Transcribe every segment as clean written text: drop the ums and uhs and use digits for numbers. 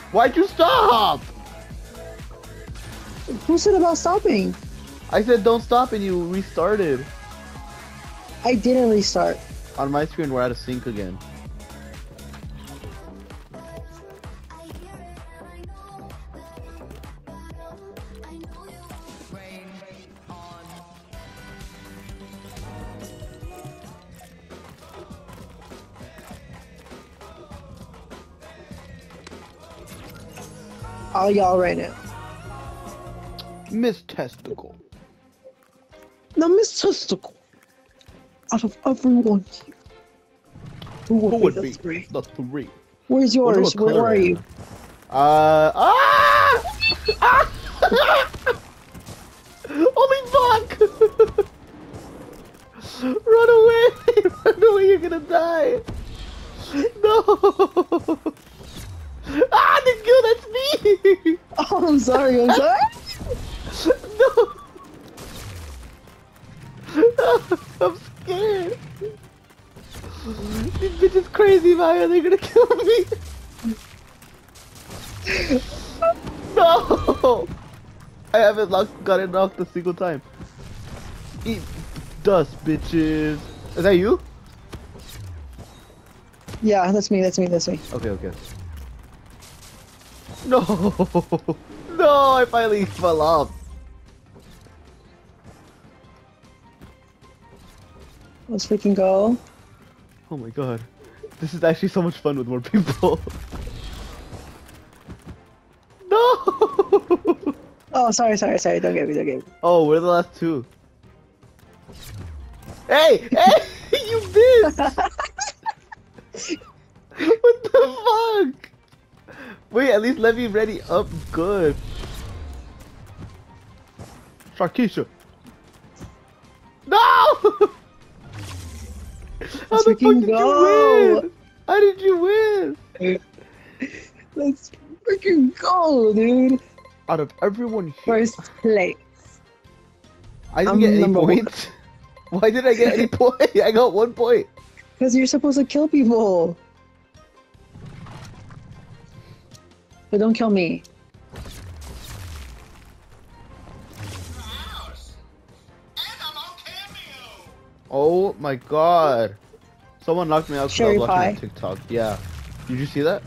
Why'd you stop? Who said about stopping? I said don't stop and you restarted. I didn't restart. On my screen, we're out of sync again. All y'all right now. Miss Testicle. Now, Miss Testicle, out of everyone here, who would be the three? The three. Where's yours? Where are you? Holy fuck! Run away! Run away, you're gonna die! No! Ah, the kill, that's me! Oh, I'm sorry, I'm sorry. No! I'm scared! This bitch is crazy, Maya, they're gonna kill me! No! I haven't got it knocked a single time. Eat dust, bitches. Is that you? Yeah, that's me, that's me, that's me. Okay, okay. No! No, I finally fell off. Let's freaking go. Oh my god. This is actually so much fun with more people. No! Oh, sorry, sorry, sorry. Don't get me, don't get me. Oh, we're the last two. Hey! Hey! You missed! What the fuck? Wait, at least let me ready up good. Sharkeisha. No! How Let's the fuck freaking did you go. win? How did you win? Let's freaking go, dude. Out of everyone here, First place. I didn't I'm get any number points. Why did I get any point? I got 1 point. Because you're supposed to kill people. But don't kill me. Oh my god. Someone knocked me out because I was Cherry watching pie. on TikTok. Yeah. Did you see that?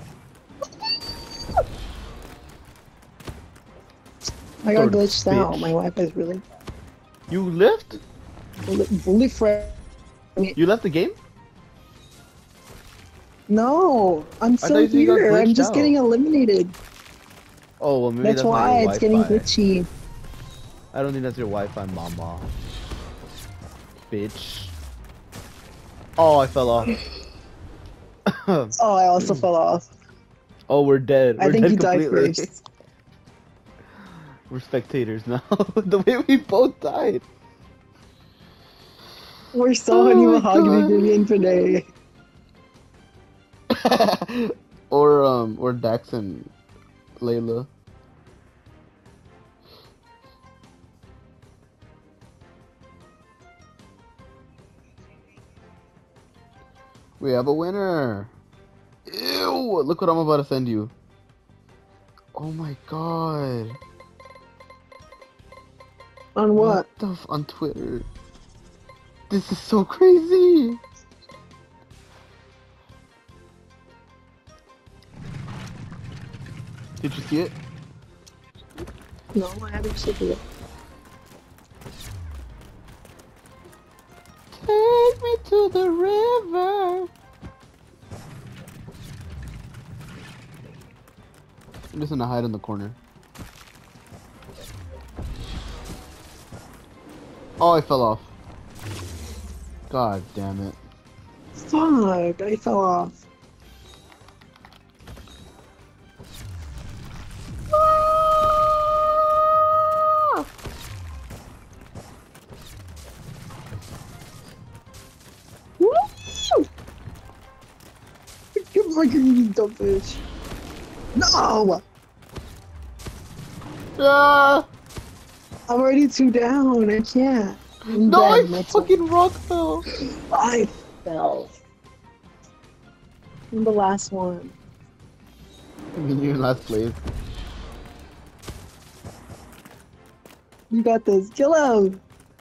I got Third glitched out. bitch. My Wi-Fi is really You left? bully friend. You left the game? No, I'm thought still you said you got here. I'm glitched just out. getting eliminated. Oh, well maybe That's that's not why your it's getting Wi-Fi. glitchy. I don't think that's your Wi-Fi, mama. Bitch. Oh, I fell off. Oh, I also fell off. Oh, we're dead. We're I think dead you died completely. first. We're spectators now. The way we both died. We're so Oh honey my mahogany God. green today. or Dax and Layla. We have a winner. Ew! Look what I'm about to send you. Oh my god. On what? On Twitter. This is so crazy. Did you see it? No, I haven't seen it. Take me to the river. I'm just gonna hide in the corner. Oh, I fell off. God damn it. Fuck, I fell off. Woo! You fucking dumb bitch. No! Ah! I'm already 2 down. I can't. I'm No, I dead. That's fucking rock fell. why I fell. I'm the last one. I mean, you're in last place. You got this. Kill him.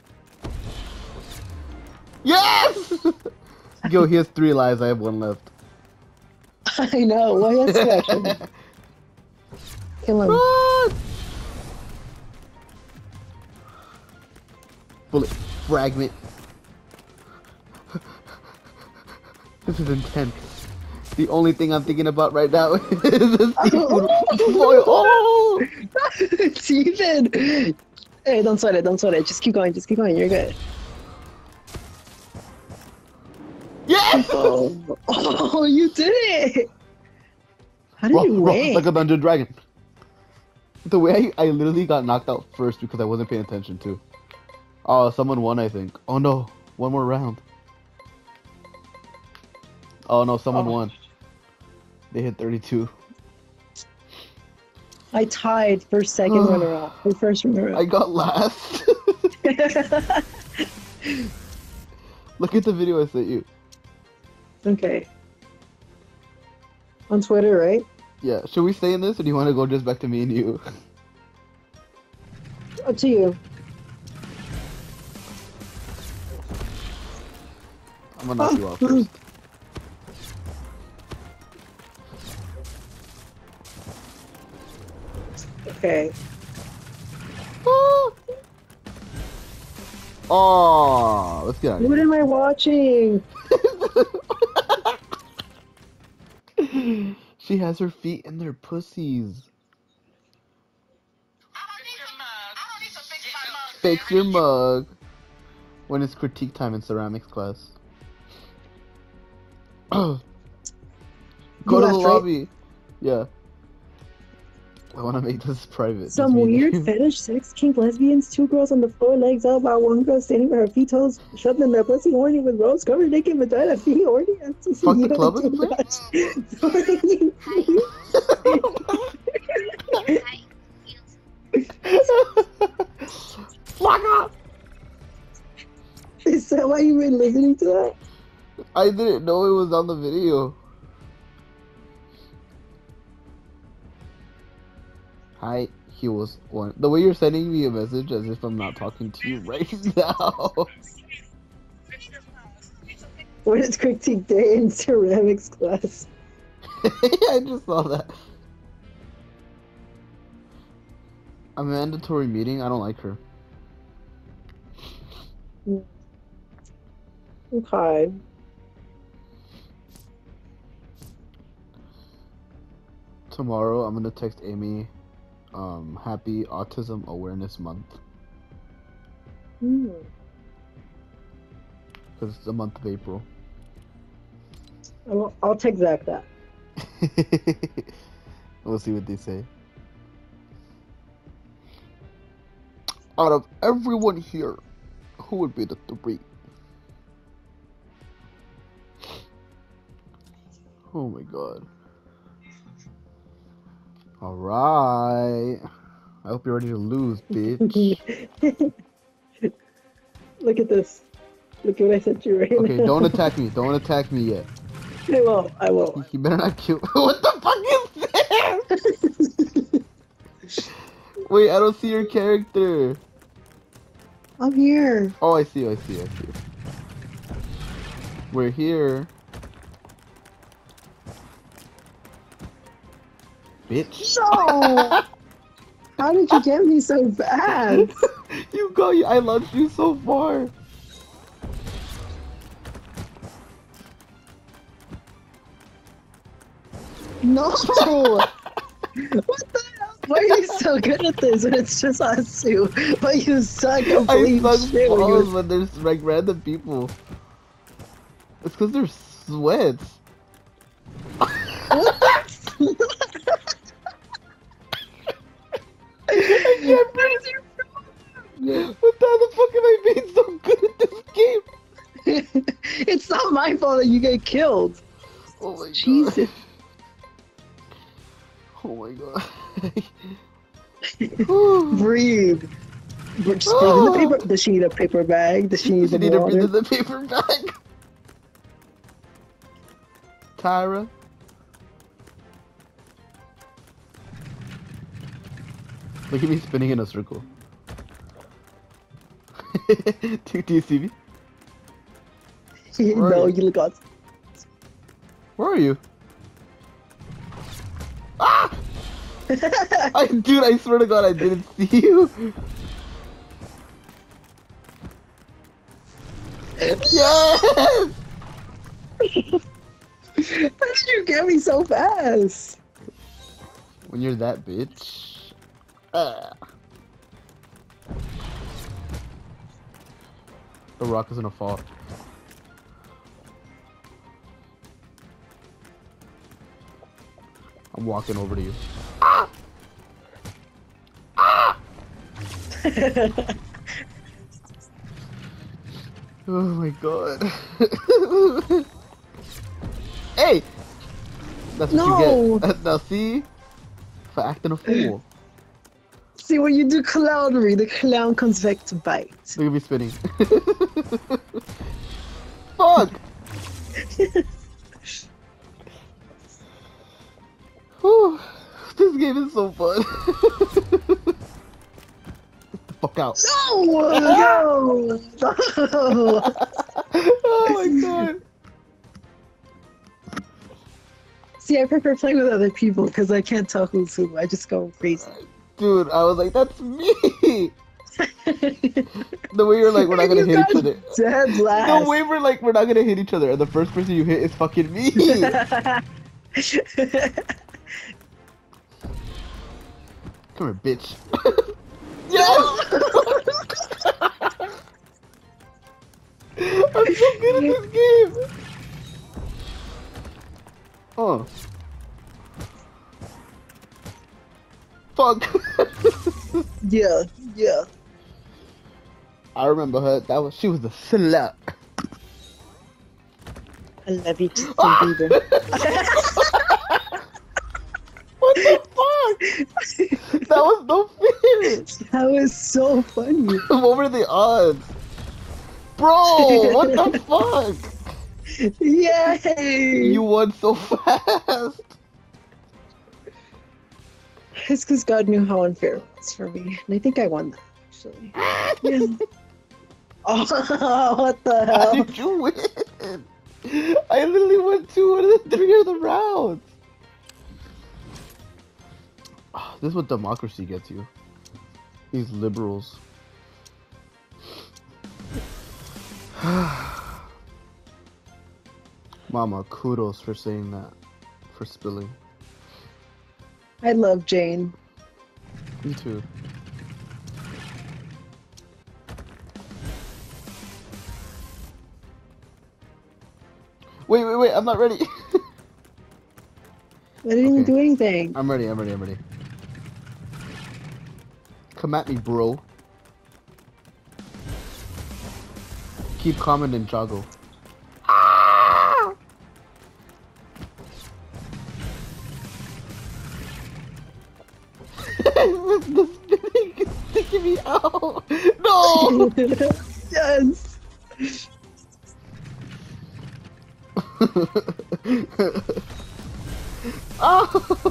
Yes! Yo, he has 3 lives. I have 1 left. I know. Why is special? Kill him. Run! Bullet fragment. This is intense. The only thing I'm thinking about right now is the seafood foil. Oh! Steven! Hey, don't sweat it, don't sweat it. Just keep going, you're good. Yes! Oh, you did it! How did you win? Like a Dungeon Dragon. The way I literally got knocked out first because I wasn't paying attention too. Oh, someone won, I think. Oh no, one more round. Oh no, someone won. They hit 32. I tied for second runner-up. For first runner-up. I got last. Look at the video I sent you. Okay. On Twitter, right? Yeah, should we stay in this or do you want to go just back to me and you? Up to you. I'm gonna knock you out first. Okay. Oh, let's get out of What here. am I watching? She has her feet in their pussies. Fix your mug. When it's critique time in ceramics class. Go to the left, right? lobby. Yeah. I want to make this private. Some just me and weird you. fetish sex kink lesbians, 2 girls on the floor, legs out by one girl standing with her feet toes shoved in their pussy horny with rose covered naked vagina feet horny. Fuck the club is Fuck up! Is that why you were listening to that? I didn't know it was on the video. Hi, he was one. The way you're sending me a message as if I'm not talking to you right now. What is critique day in ceramics class? I just saw that. A mandatory meeting? I don't like her. Okay. Tomorrow I'm gonna text Amy, happy Autism Awareness Month. Because it's the month of April. I'll take Zach that. We'll see what they say. Out of everyone here, who would be the 3? Oh my god. Alright. I hope you're ready to lose, bitch. Look at this. Look what I sent you right Okay, now. don't attack me. Don't attack me yet. I won't. I won't. You better not kill. What the fuck is this? Wait, I don't see your character. I'm here. Oh, I see. We're here. Bitch. No! How did you get me so bad? You got you. I launched you so far. No! What the hell? Why are you so good at this when it's just us two? But you suck I complete suck shit when balls you... when there's like random people. It's because they're sweats. I can't breathe. What the fuck am I being so good at this game? It's not my fault that you get killed. Oh my god. Jesus. Oh my god. Breathe. Just breathe in the paper. Does she need a paper bag? Does she need You some need to breathe water? in the paper bag. Tyra. Look at me spinning in a circle. do you see me? Where are No, you? you look awesome. Where are you? Ah! Dude, I swear to God, I didn't see you. Yes! How did you get me so fast? When you're that bitch. Ah. The rock is gonna fall. I'm walking over to you. Ah! Ah! Oh my God. Hey! That's what you get. Now see? For acting a fool. See, when you do clownery, the clown comes back to bite. Look at me spinning. Fuck! Whew. This game is so fun. Get the fuck out. No! No! Oh my God. See, I prefer playing with other people because I can't tell who's who. I just go crazy. Dude, I was like, that's me! The way you're like, we're not gonna hit each other. Dead last. The way we're like, we're not gonna hit each other, and the first person you hit is fucking me! Come here, bitch. Yes! I'm so good at this game! Oh. Fuck! Yeah, yeah. I remember her. She was the slut. I love you, Justin Ah! Bieber. What the fuck? That was no fair. That was so funny. What were the odds? Bro, what the fuck? Yay! You won so fast. It's because God knew how unfair it was for me. And I think I won that, actually. Yeah. Oh, what the How hell? did you win? I literally won 2 out of the 3 of the rounds. Ah, this is what democracy gets you. These liberals. Mama, kudos for saying that. For spilling. I love Jane. Me too. Wait, I'm not ready. I didn't even do anything. I'm ready. Come at me, bro. Keep commenting, Jago. Ah! The spinning is sticking me out. No! Yes. Ah!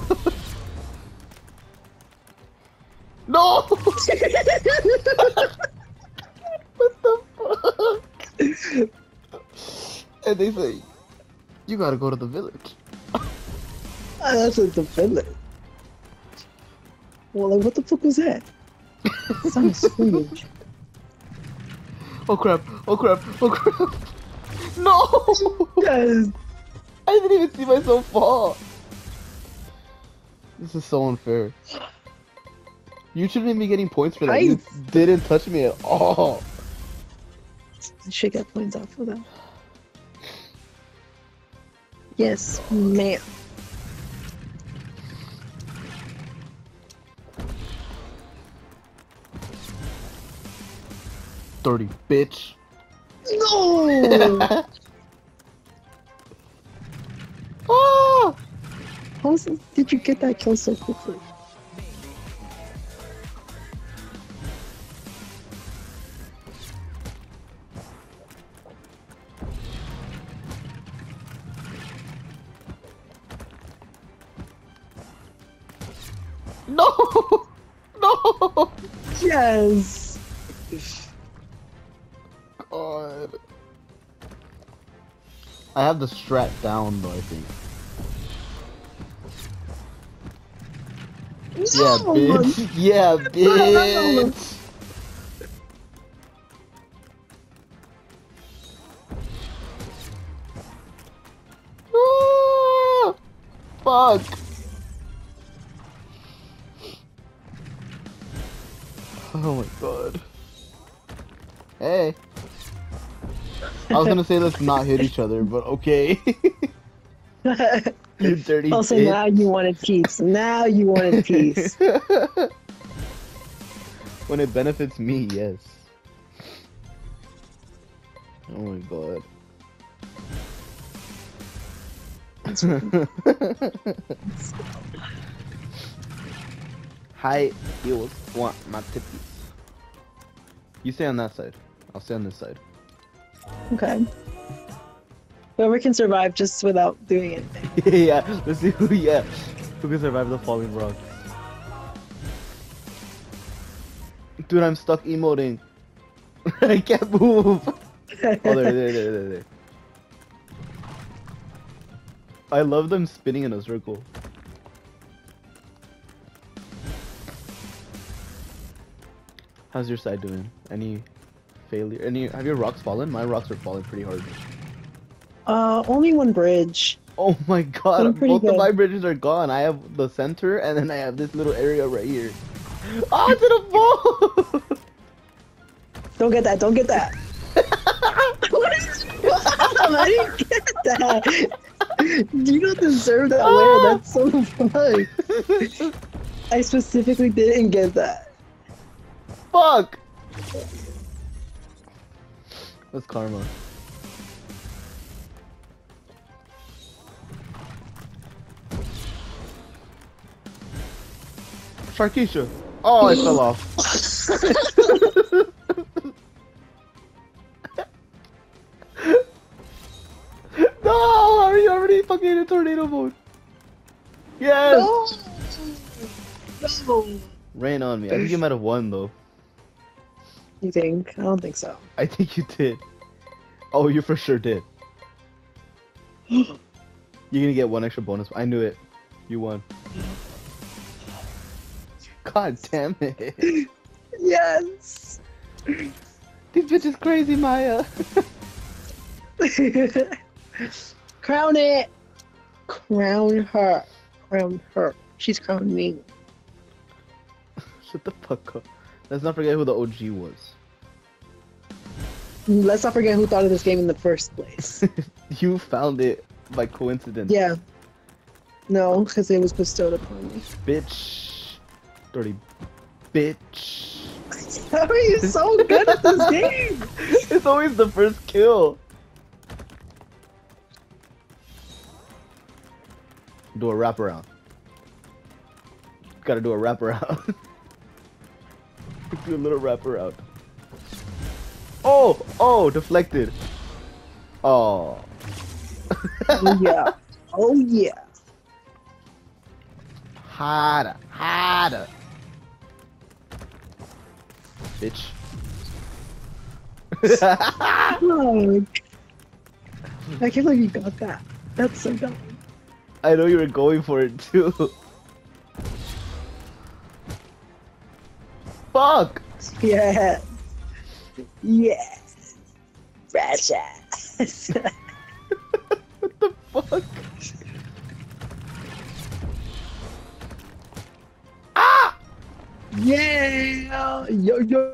No! What the fuck? And they say, you gotta go to the village. That's in the village. Well, like, what the fuck was that? Sounds strange. Oh crap, oh crap, oh crap. No! Yes. I didn't even see myself fall. This is so unfair. You shouldn't be getting points for that. You didn't touch me at all. I should get points off for that. Yes, ma'am. Dirty bitch. No! Ah! How did you get that kill so quickly? No! No! Yes. God. I have the strat down though, I think. Yeah, No! bitch. Yeah, bitch. Ah, fuck. Oh my god. Hey. I was gonna say let's not hit each other, but okay. You dirty Also, bitch. now you wanted peace. Now you wanted peace. When it benefits me, yes. Oh my god. Hi, heels want my tippies. You stay on that side. I'll stay on this side. Okay. Whoever can survive just without doing anything. Yeah, let's see who can survive the falling rocks. Dude, I'm stuck emoting. I can't move. Oh, there. I love them spinning in a circle. How's your side doing? Any failure? Have your rocks fallen? My rocks are falling pretty hard. Only one bridge. Oh my god, I'm pretty both of good. my bridges are gone. I have the center and then I have this little area right here. Oh, to the ball! Don't get that. Don't get that. What is I didn't get that. You don't deserve that layer. That's so fun. I specifically didn't get that. Fuck! That's karma. Sharkeisha! Oh, I fell off. No! Are you already fucking in tornado mode? Yes! No. No. Rain on me. I think you might have won though. You think? I don't think so. I think you did. Oh, you for sure did. You're gonna get one extra bonus. I knew it. You won. God damn it. Yes. This bitch is crazy, Maya. Crown it. Crown her. Crown her. She's crowning. Shut the fuck up. Let's not forget who the OG was. Let's not forget who thought of this game in the first place. You found it by coincidence. Yeah. No, because it was bestowed upon me. Bitch. Dirty bitch. How are you so good at this game? It's always the first kill. Do a wraparound. Gotta do a wraparound. Do a little wraparound. Oh, deflected. Oh. Oh yeah. Oh yeah. Harder. Bitch. Oh, I can't believe you got that. That's so dumb. I know you were going for it too. Fuck! Yeah. Yeah. Russia. What the fuck? Ah! Yeah. Yo.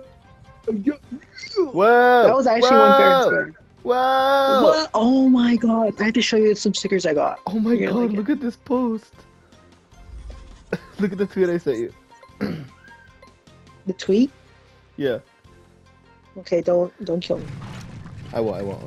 Whoa! That was actually one fair square. Whoa! What? Oh my god. I have to show you some stickers I got. Oh my You're gonna god, like look at this post. Look at the tweet I sent you. The tweet? Yeah. Okay, don't kill me. I won't.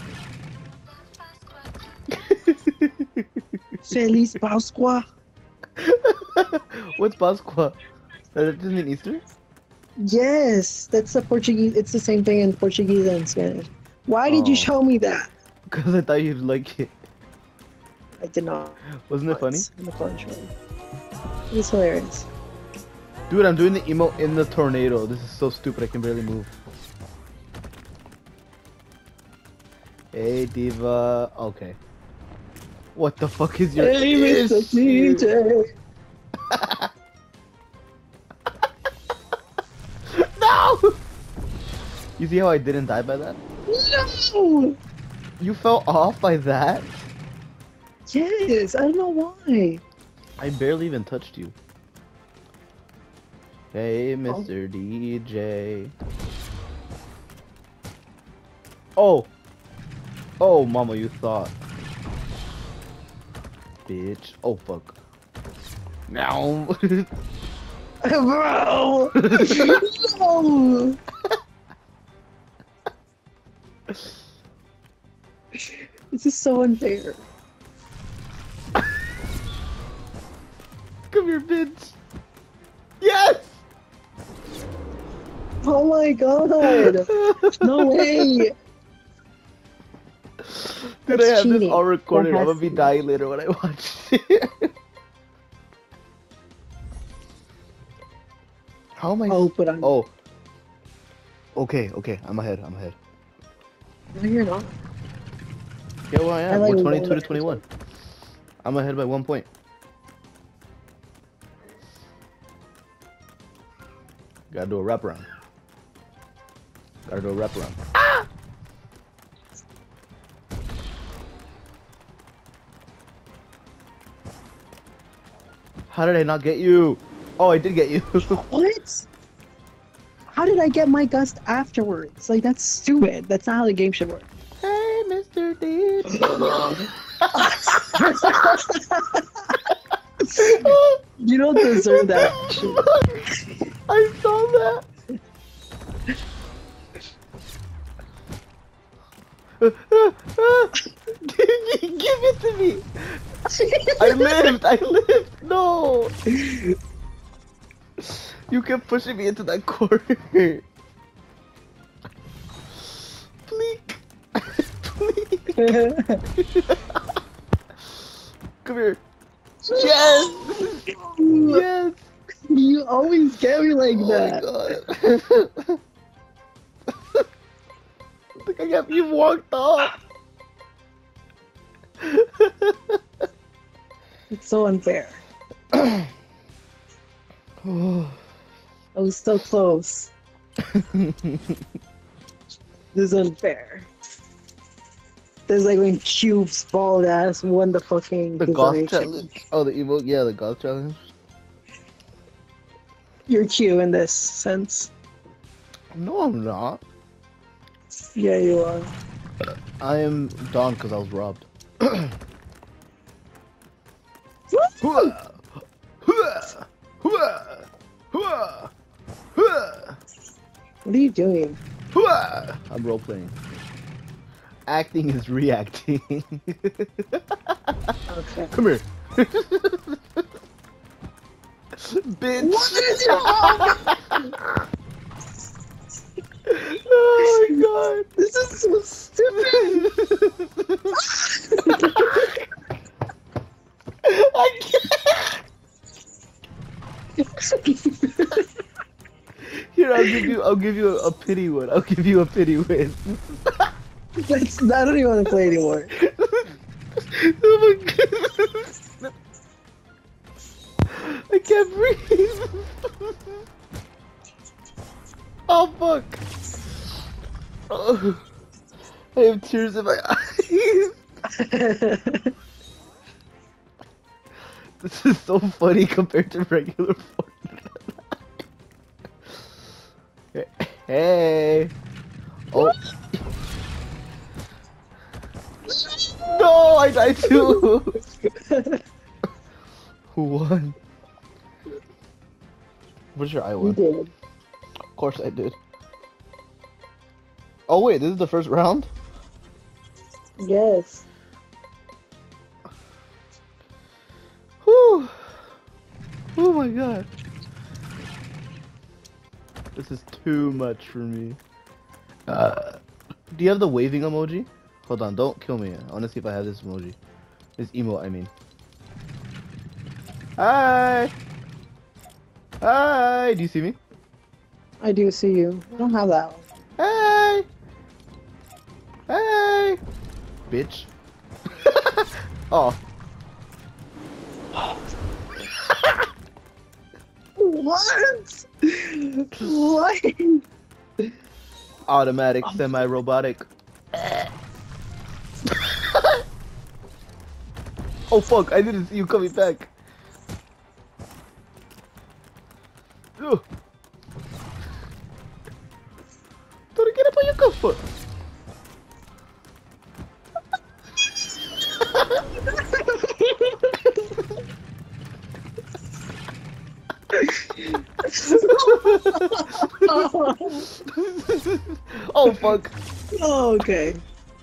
Feliz Pascua. What's Pascua? That doesn't mean Easter? Yes, that's the Portuguese. It's the same thing in Portuguese and Spanish. Why did you Oh. show me that? Because I thought you'd like it. I did not. Wasn't it funny? On the contrary. It's hilarious. Dude, I'm doing the emote in the tornado. This is so stupid. I can barely move. Hey, Diva. Okay. What the fuck is your Hey, Mr. issue? DJ. No! You see how I didn't die by that? No! You fell off by that? Yes, I don't know why. I barely even touched you. Hey, Mr. DJ. Oh! Oh, mama, you thought. Bitch. Oh, fuck. Now. Bro! No! This is so unfair. Come here, bitch. Yes! Oh my god! No way! Dude, That's I have this cheating. all recorded. That I'm has gonna be to be. dying later when I watch it. How am I? Oh, but I'm. Oh. Okay, okay. I'm ahead. I'm ahead. No, you're not. Yeah, well, I am. I like We're 22 to one. 21. I'm ahead by 1 point. Gotta do a wraparound. Gotta do a wraparound. Ah! How did I not get you? Oh, I did get you. What? How did I get my gust afterwards? Like, that's stupid. That's not how the game should work. Hey, Mr. D. You don't deserve that shit. I saw that. Give it to me. I lived. I lived. No. You kept pushing me into that corner. Pleek. Pleek. Come here. Yes. Yes. You always get me like Oh that. my god. I think I got you walked off. It's so unfair. I was so close. This is unfair. There's like when Cube's bald ass won the fucking The goth design challenge. Oh, the emote. Yeah, the goth challenge. You're Q in this sense. No, I'm not. Yeah, you are. I am Don because I was robbed. What are you doing? I'm role playing. Acting is reacting. Okay. Come here. Bitch. What is your Oh my god. This is so stupid. I can't. Here, I'll give you a pity one. I'll give you a pity win. That's, I don't even want to play anymore. Oh my god. I can't breathe. Oh fuck. Oh, I have tears in my eyes. This is so funny compared to regular Fortnite. Hey. Oh. No, I died too. Who won? What's your I You won? did. Of course I did. Oh wait, this is the first round? Yes. Whew. Oh my god. This is too much for me. Do you have the waving emoji? Hold on, don't kill me. I wanna see if I have this emoji. This emote, I mean. Hi! Hi, do you see me? I do see you. I don't have that one. Hey! Hey! Bitch. Oh. What? What? Automatic, semi-robotic. Oh fuck, I didn't see you coming back. Ugh. Don't get up on your cuff. Oh fuck. Oh, okay.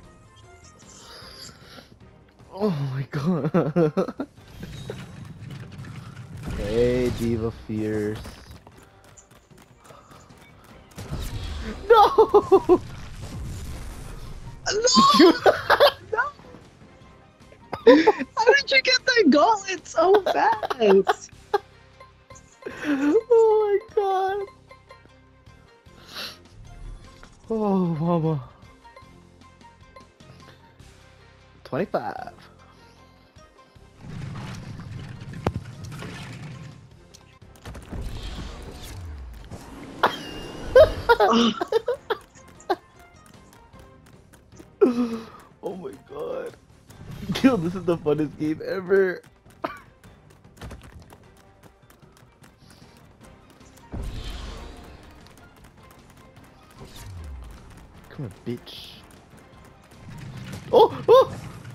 Oh my god. Hey, Diva Fierce. No! No! How did you get that gauntlet so fast? Oh my god. Oh, mama. 25. Oh my god. Kill, this is the funnest game ever. Come on, bitch. Oh! Oh!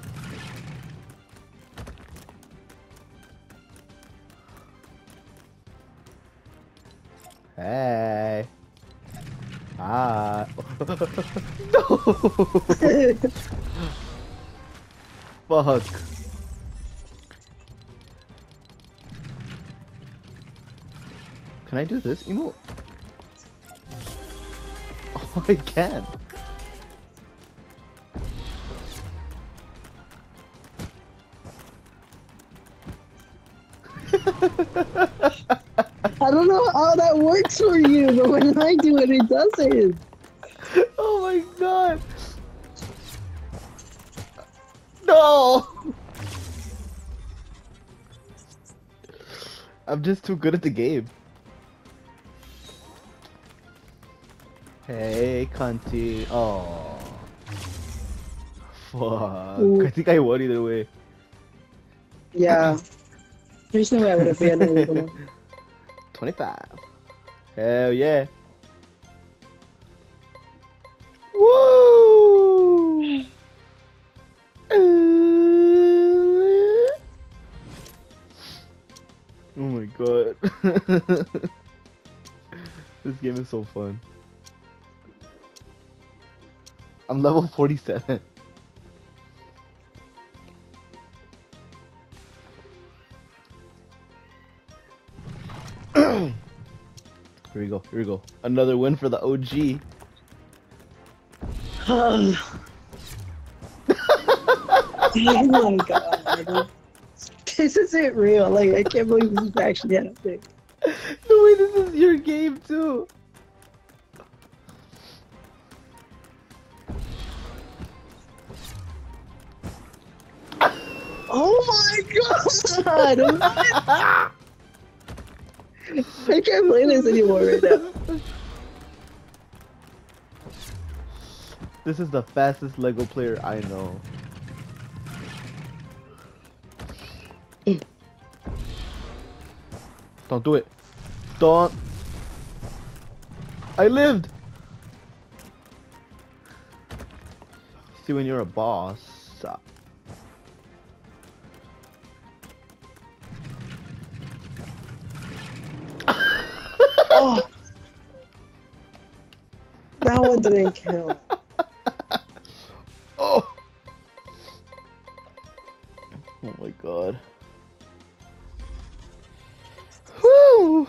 Hey. Ah. No! Fuck. Can I do this emote? Oh, I can. I don't know how that works for you, but when I do it, it doesn't. Oh my god. No! I'm just too good at the game. Hey, Conti. Oh. Fuck. Ooh. I think I won either way. Yeah. There's no way I would have been able to. 25. Hell yeah. Woo! Oh my god. This game is so fun. I'm level 47. Here we go, here we go. Another win for the OG. Oh my god. This isn't real. Like, I can't believe this is actually happening. No way, this is your game too. Oh my god! What? I can't play this anymore right now. This is the fastest Lego player I know. Don't do it. Don't. I lived. See, when you're a boss. Oh! That one didn't kill. Oh. Oh my god. Whew.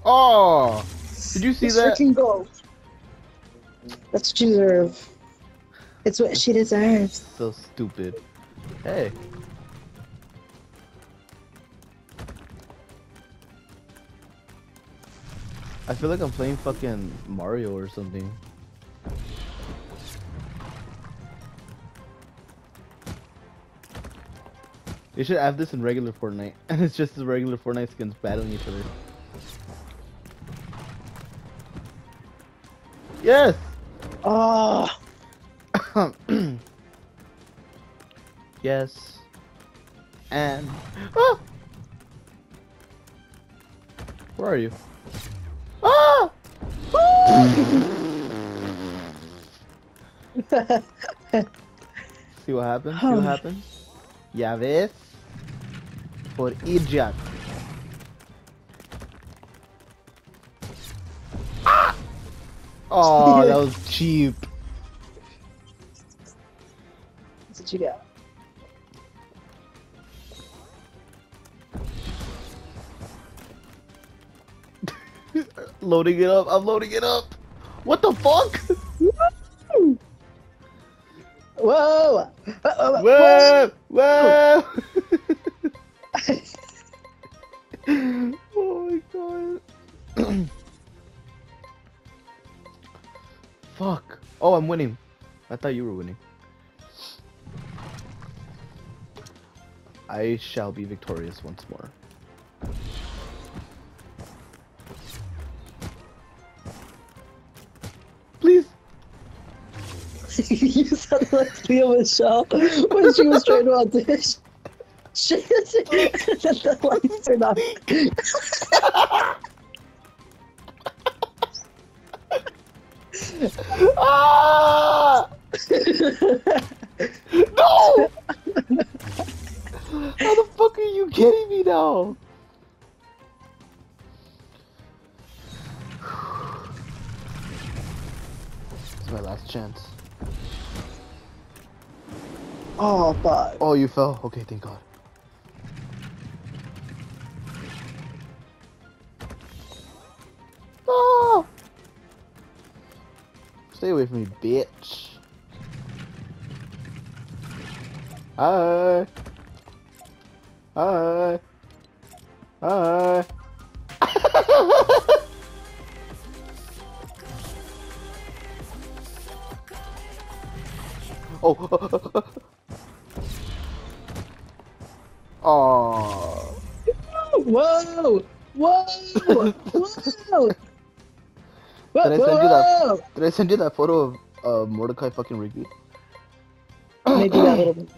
Oh! Did you see Let's that? freaking go. That's what you deserve. It's what she deserves. So stupid. Hey. I feel like I'm playing fucking Mario or something. They should have this in regular Fortnite, and it's just the regular Fortnite skins battling each other. Yes! Oh, Yes. And... Ah! Where are you? Ah! See what happens? See what happens? Ya ves? For idiot. Ah! Oh, that was cheap. that's what you got. Loading it up. I'm loading it up. What the fuck? Whoa! Whoa! Whoa! Oh my god. Fuck. Oh, I'm winning. I thought you were winning. I shall be victorious once more. Please. You sounded like Leo Michelle when she was trying to audition. The lights turned off. Ah! No! How the fuck are you kidding me now? It's my last chance. Oh, fuck. Oh, you fell. Okay, thank God. Ah! Stay away from me, bitch. Hi. Hi. Hi. Oh. Oh. Whoa! Whoa! Whoa! Did I send you that? Did I send you that photo of Mordecai fucking Rigby? Maybe that little bit.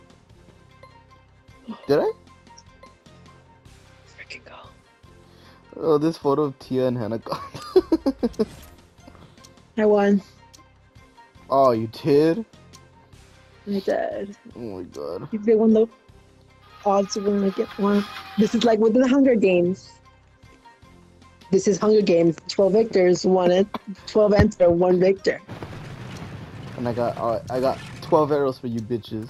Did I? Freaking go. Oh, this photo of Tia and Hannah. I won. Oh, you did? I did. Oh my god. They won the odds of winning get one. This is like with the Hunger Games. This is Hunger Games. 12 victors, won it. 12 enter, 1 victor. And I got 12 arrows for you bitches.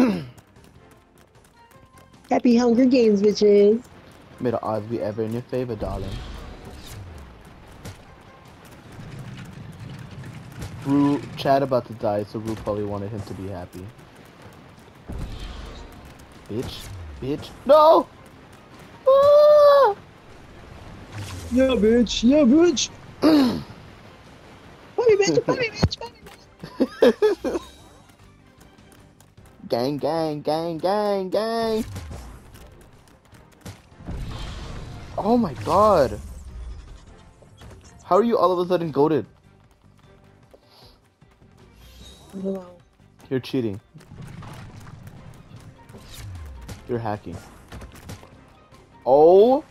Happy Hunger Games, bitches. May the odds be ever in your favor, darling. Rue, Chad about to die, so Rue probably wanted him to be happy. Bitch. Bitch. No! Ah! Yeah, bitch. Yeah, bitch. Puppy bitch, puppy bitch, puppy bitch. Gang, gang, gang, gang, gang. Oh my god. How are you all of a sudden goated? I don't know. You're cheating. You're hacking. Oh.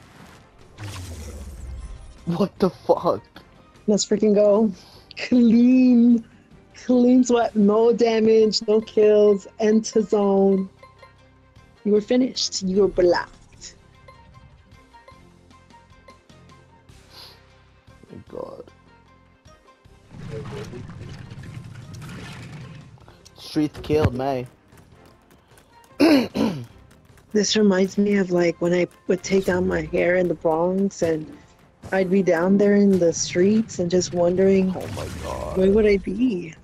What the fuck? Let's freaking go. Clean. Clean sweat. No damage. No kills. End to zone. You were finished. You were blocked. Oh my god. Streets killed me. This reminds me of like when I would take down my hair in the Bronx and I'd be down there in the streets and just wondering, Oh my god. where would I be?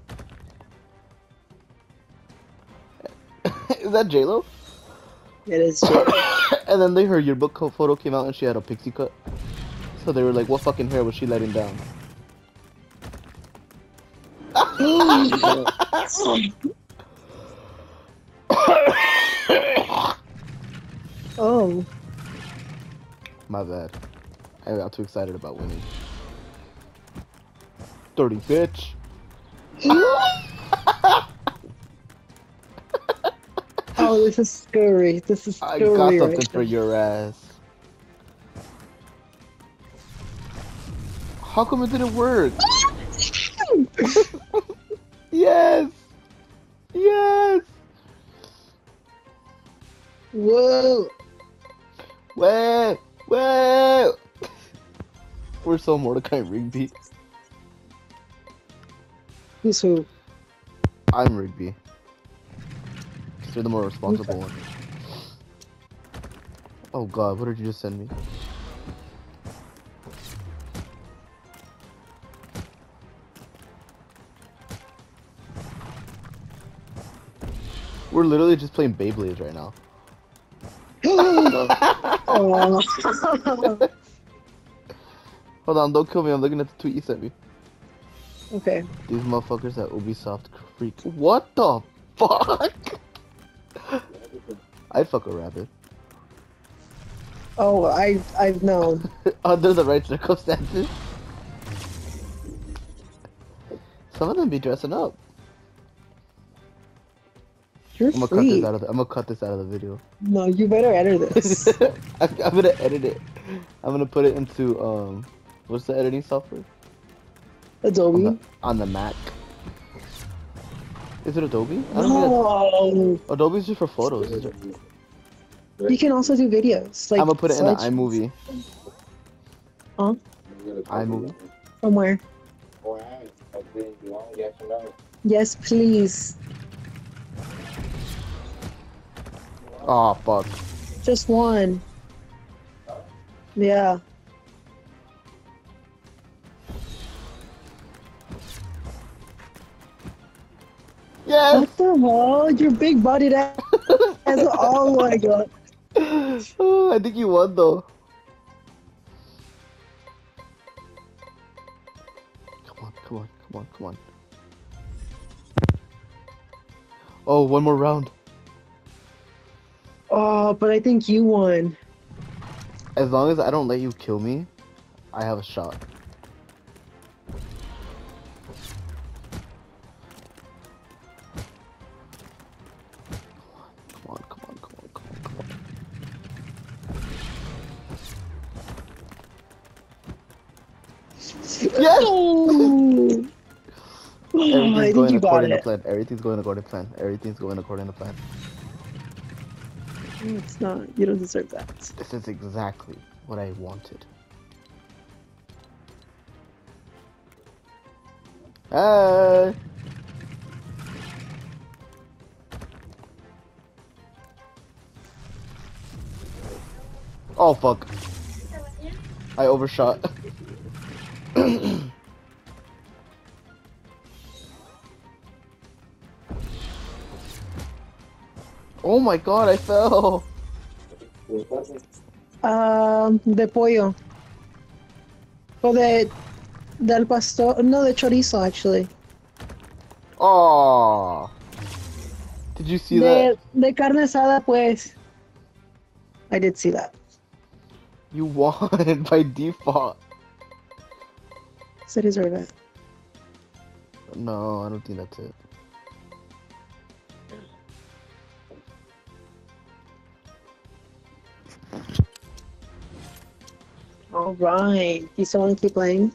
Is that J-Lo? It is Jay. And then her yearbook photo came out and she had a pixie cut. So they were like, what fucking hair was she letting down? Oh. My bad. I got too excited about winning. Dirty bitch. Oh, this is scary. This is I scary. got something right for your ass. How come it didn't work? Yes! Yes! Whoa. Wait! Wait! We're so Mordecai Rigby. Who's who? I'm Rigby. You're the more responsible one. Oh god, what did you just send me? We're literally just playing Beyblades right now. Oh. Hold on, don't kill me. I'm looking at the tweet you sent me. Okay. These motherfuckers at Ubisoft freak. What the fuck? I'd fuck a rabbit. Oh, I've known. Under the right circumstances. Some of them be dressing up. You're I'm free. gonna cut this out of the video. No, you better edit this. I'm gonna edit it. I'm gonna put it into what's the editing software? Adobe. On the Mac. Is it Adobe? I don't think No. Adobe's just for photos. Is it? You can also do videos. Like I'm gonna put it in an slideshows. iMovie. Huh? iMovie. From where? Yes, please. Oh fuck. Just one. Yeah. Yes! What the hell? You're big bodied ass. Oh my god. Oh, I think you won though. Come on, come on, come on, come on. Oh, one more round. Oh, but I think you won. As long as I don't let you kill me, I have a shot. Come on, come on, come on, come on, come on. Yes! Oh, I Everything's think going you got according to it. plan. Everything's going according to plan. Everything's going according to plan. No, it's not. You don't deserve that. This is exactly what I wanted. Hey! Oh fuck. I overshot. Oh my god, I fell. De pollo. O del pastor. No, de chorizo, actually. Oh. Did you see that? De carne asada, pues. I did see that. You won by default. So deserve it. No, I don't think that's it. All right. You still want to keep playing?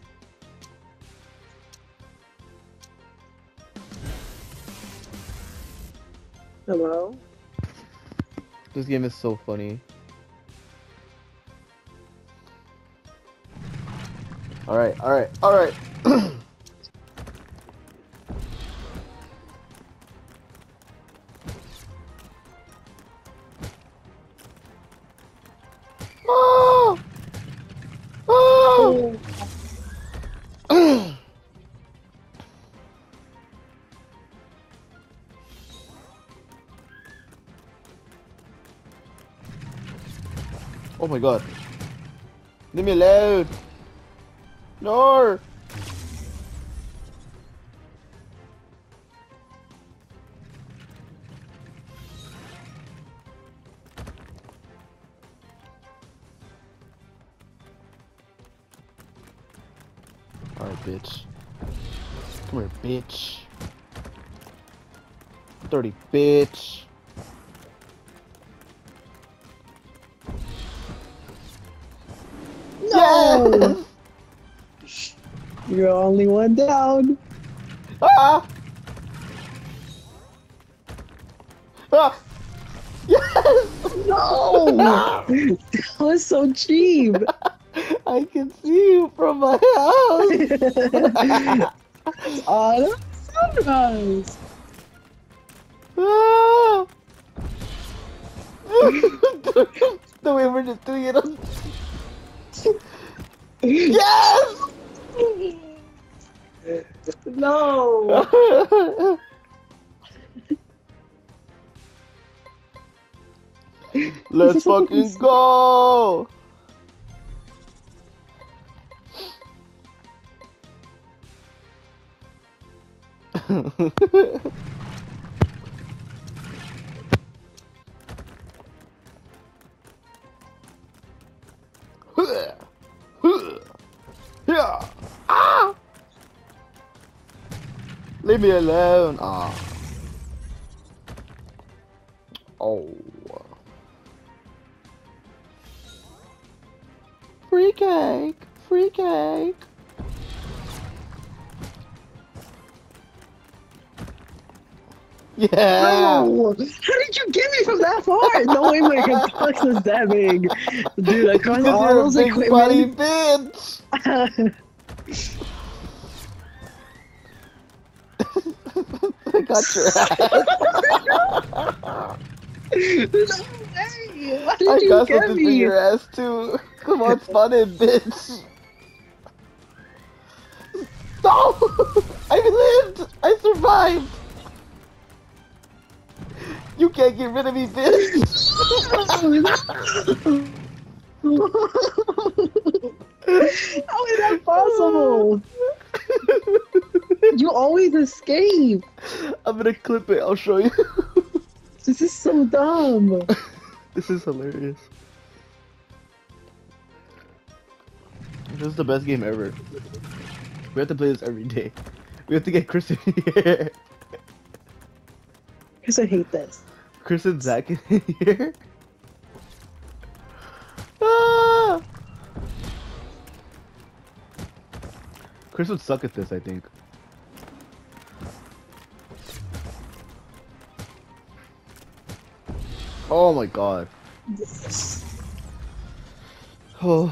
Hello? This game is so funny. Alright, alright, alright. Oh! Oh! Oh my god. Leave me alone. No. Alright, bitch. Come here, bitch. Dirty bitch. No! Yes! You're only one down. Ah! Ah! Yes! No! That was so cheap. I can see you from my house. On sunrise. Ah! The way we're just doing it on. Yes! No. Let's fucking go! Yeah. Ah! Leave me alone. Ah. Oh. Free cake. Free cake. Yeah. No! How did you get me from that far? No way my hitbox was that big. Dude, across Because all you're a those big body equipment. bitch. I got your ass. No way! Why I did you got get something for me? your ass too. Come on, spawn in, bitch. No! I lived! I survived! You can't get rid of me, bitch! How is that possible? You always escape. I'm gonna clip it, I'll show you. This is so dumb. This is hilarious. This is the best game ever. We have to play this every day. We have to get Chris in here. Because I hate this. Chris and Zach in here. Ah! Chris would suck at this, I think. Oh my god. Oh.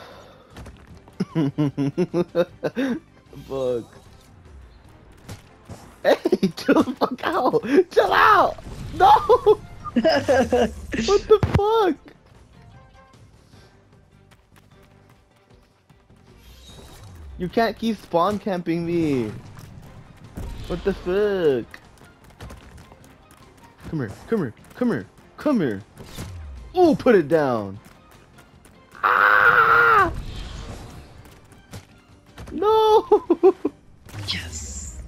Fuck. Hey, chill the fuck out! Chill out! No! What the fuck? You can't keep spawn camping me. What the fuck? Come here, come here, come here, come here. Ooh, put it down. Ah! No! Yes.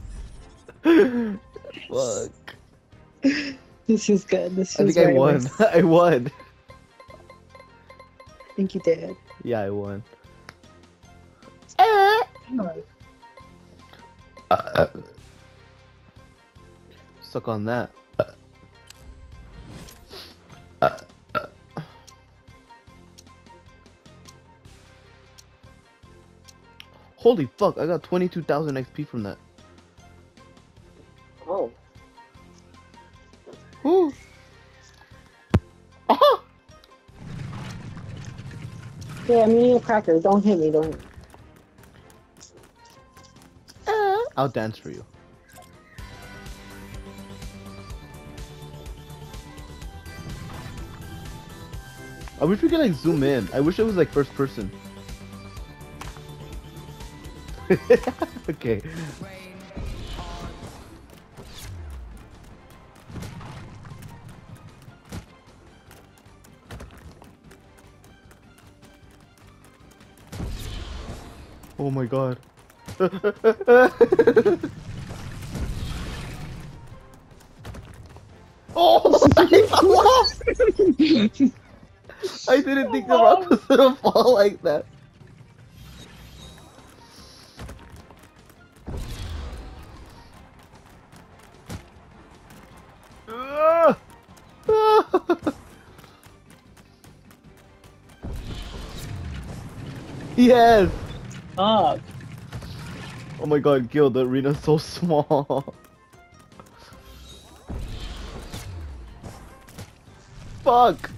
Fuck. This is good. This I is think I very won. nice. I won. I think you did. Yeah, I won. Suck on that. Holy fuck, I got 22,000 XP from that. Oh. Woo! Aha! Yeah, I'm eating a cracker. Don't hit me. Don't hit me. I'll dance for you. I wish we could like zoom in. I wish it was like first person. Okay. Oh my god. Oh my god! I didn't think the rock was gonna fall like that. Yes! Fuck. Oh my god, Gil, the arena's so small. Fuck!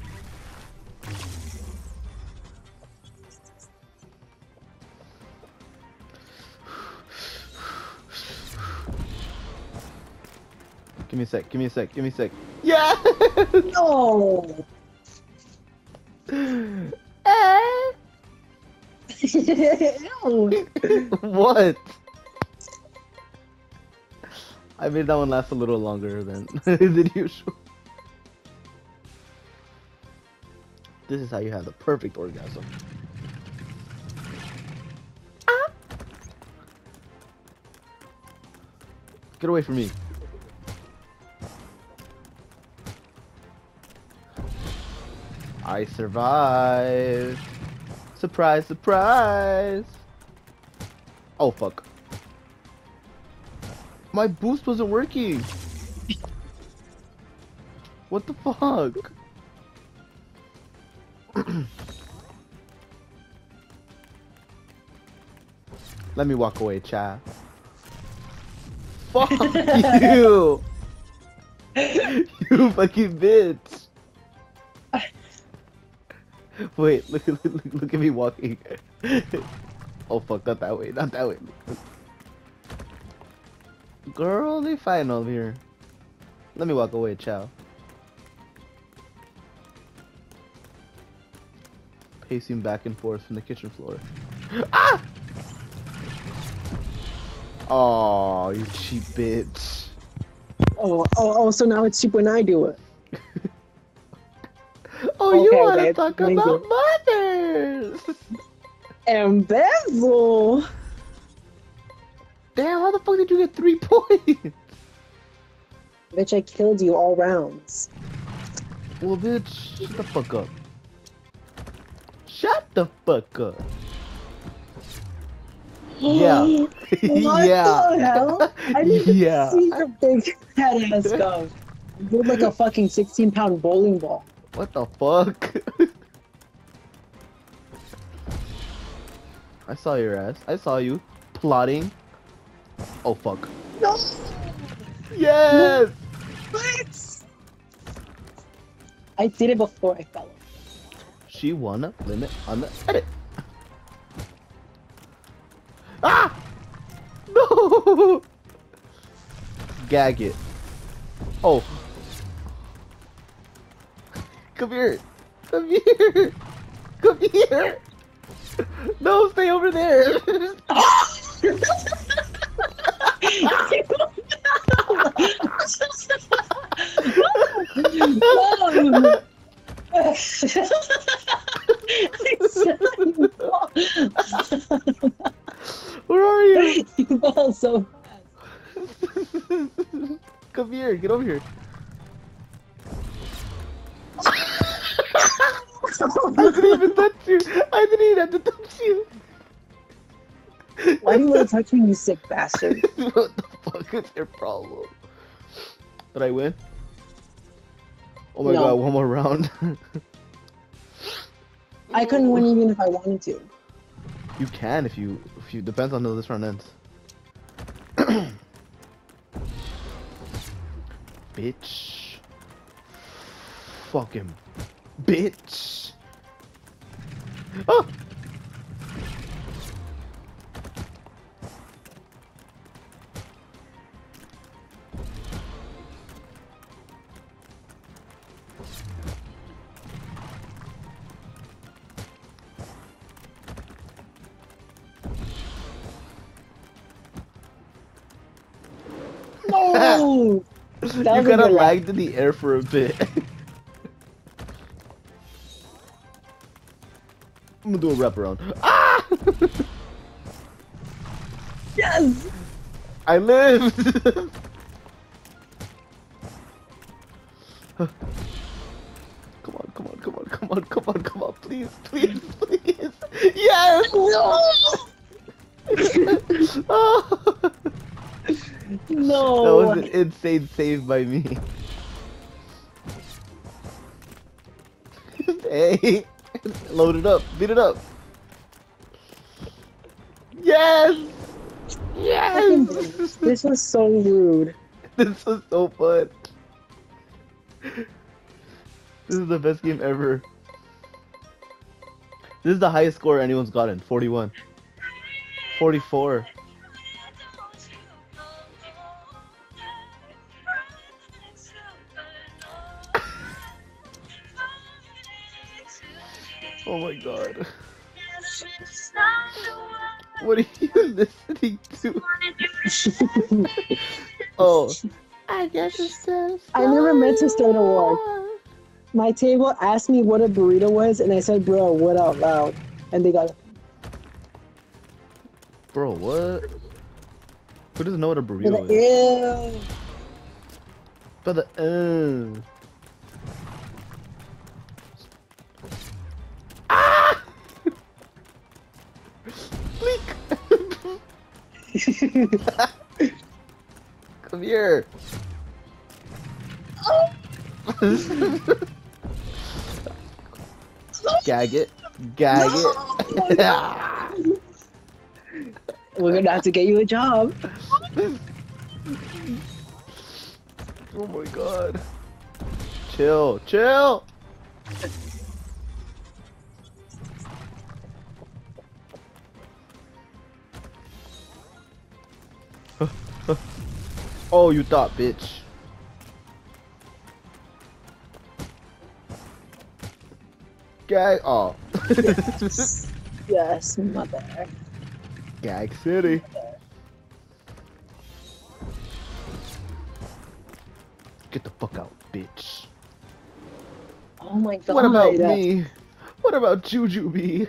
Give me a sec, give me a sec, give me a sec. Yeah! No. Ew. What? I made that one last a little longer than usual. This is how you have the perfect orgasm. Get away from me. I survived. Surprise, surprise. Oh, fuck. My boost wasn't working. What the fuck? Let me walk away, Chad. Fuck you! You fucking bitch! Wait, look at me walking. Oh fuck, not that way, not that way. Girl, they fighting over here. Let me walk away, chow. Pacing back and forth from the kitchen floor. Ah! Oh, you cheap bitch. Oh, so now it's cheap when I do it. Oh, you Okay, want to babe, talk thank about you. mothers? Embezzle. Damn, how the fuck did you get 3 points? Bitch, I killed you all rounds. Well, bitch, shut the fuck up. Shut the fuck up. Yeah. What Yeah. the hell? I didn't Yeah. see your big head ass go. You're like a fucking 16-pound bowling ball. What the fuck? I saw your ass. I saw you plotting. Oh fuck. No! Yes! What? I did it before I fell. She won a limit on the edit. Ah! No! Gag it. Oh. Come here. Come here. Come here. No, stay over there. Where are you? You fall so Come here. Get over here. I didn't even touch you. I didn't even have to touch you. Why do you want to touch me, you sick bastard? What the fuck is your problem? Did I win? Oh my No. god, one more round. I couldn't win even if I wanted to. You can if you depends on how this round ends. Bitch. Fuck him. Bitch. Oh! No! You was a kind of good round. lagged in the air for a bit. I'm gonna do a wraparound. Ah! Yes! I lived! Come on, come on, come on, come on, come on, come on, please, please, please! Yes! No! Oh! That was No! an insane save by me. Hey! Load it up, beat it up! Yes! Yes! This was so rude. This was so fun. This is the best game ever. This is the highest score anyone's gotten. 41. 44. Oh my god. What are you listening to? Oh. I guess it's just I never meant to start a war. My table asked me what a burrito was, and I said, bro, what out loud? And they got Bro, what? Who doesn't know what a burrito is? ew. But the Ah! Bleak! Come here. Gag it. Gag it. We're gonna have to get you a job. Oh my god. Chill. Chill. Oh, you thought, bitch. Gag. Oh. Yes, mother. Gag City. Get the fuck out, bitch. Oh my god. What about me? What about Jujubee?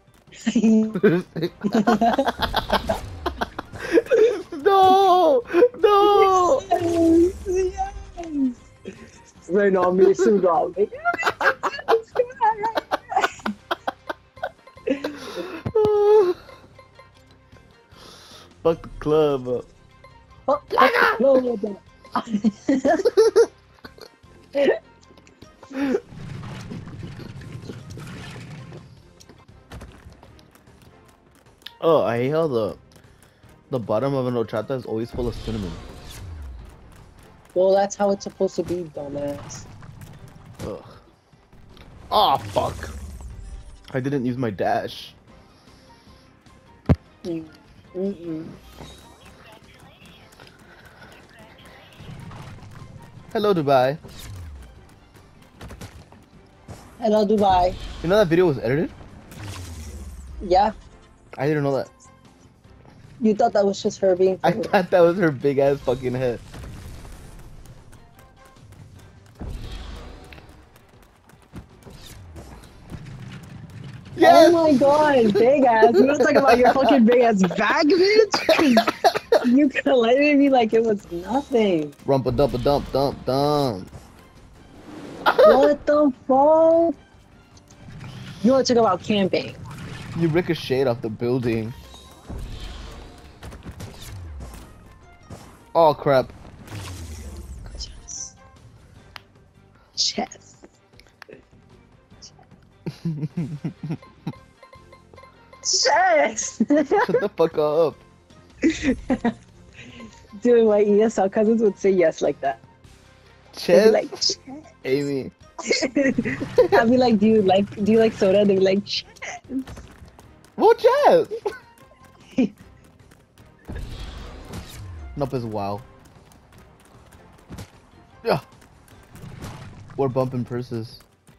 No! No! Yes, yes. Rain on me, soon on me. Fuck the club up. Oh, Oh, I hate how the bottom of an horchata is always full of cinnamon. well, that's how it's supposed to be, dumbass. Ugh. Oh fuck! I didn't use my dash. Mm-mm. Hello, Dubai. Hello, Dubai. You know that video was edited? Yeah, I didn't know that. you thought that was just her being I funny. thought that was her big ass fucking head. Yes! Oh my god, big ass. You want to talk about your fucking big ass back, bitch? You collided me like it was nothing. Rumpa dumpa dump dump dump. What the fuck? You want to talk about camping? You ricocheted off the building. Oh crap. Chess. Chess. Chess. Shut the fuck up. Dude, my ESL cousins would say yes like that. They'd be Chess? like, chess. Amy. I'd be like, do you like soda? They'd be like, chess. What chess? Nope is wow. Yeah. We're bumping purses.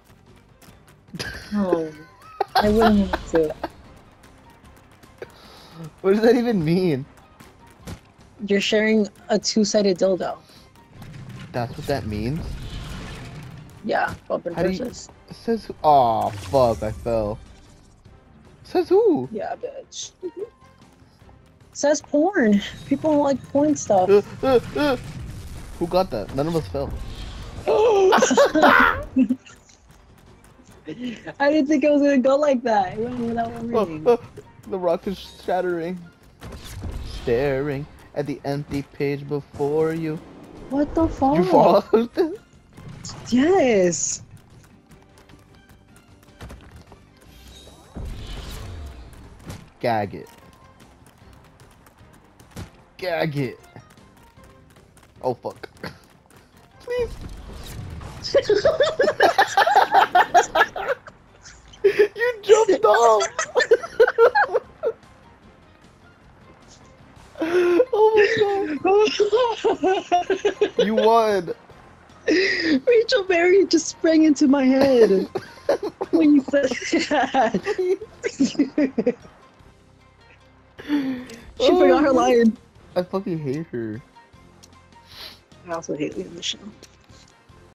Oh, I wouldn't want to. What does that even mean? You're sharing a two-sided dildo. That's what that means? Yeah, bumping How do you- purses. It says who? Oh fuck, I fell. It says who? Yeah, bitch. says porn. People don't like porn stuff. Who got that? None of us fell. I didn't think it was gonna go like that. It went without warning. The rock is shattering. Staring at the empty page before you. What the fuck? You fall out? Yes. Gag it. Gag it. Oh fuck. Please. You jumped off. Oh my god. You won. Rachel Berry just sprang into my head when you said that. She forgot her line. I fucking hate her. I also hate Leah Michelle.